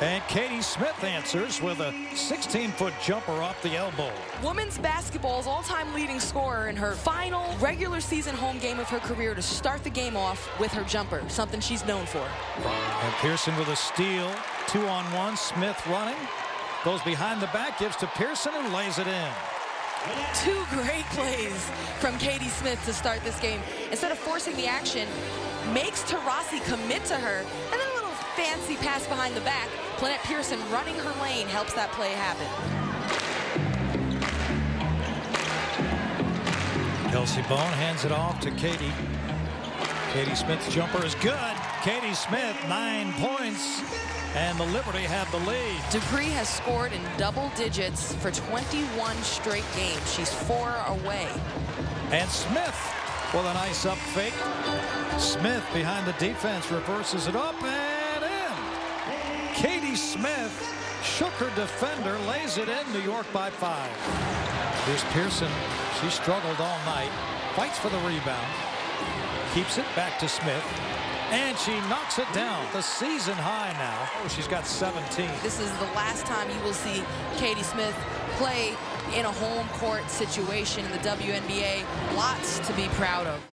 And Katie Smith answers with a 16-foot jumper off the elbow. Women's basketball's all-time leading scorer in her final regular season home game of her career to start the game off with her jumper, something she's known for. And Pearson with a steal. 2-on-1. Smith running. Goes behind the back, gives to Pearson and lays it in. Two great plays from Katie Smith to start this game. Instead of forcing the action, makes Taurasi commit to her, and then a little fancy pass behind the back. Lynette Pearson running her lane helps that play happen. Kelsey Bone hands it off to Katie. Katie Smith's jumper is good. Katie Smith, 9 points. And the Liberty have the lead. Dupree has scored in double digits for 21 straight games. She's 4 away. And Smith with a nice up fake. Smith behind the defense reverses it up and in. Katie Smith shook her defender, lays it in. New York by 5. Here's Pearson. She struggled all night. Fights for the rebound. Keeps it back to Smith. And she knocks it down. The season high now. Oh, she's got 17. This is the last time you will see Katie Smith play in a home court situation in the WNBA. Lots to be proud of.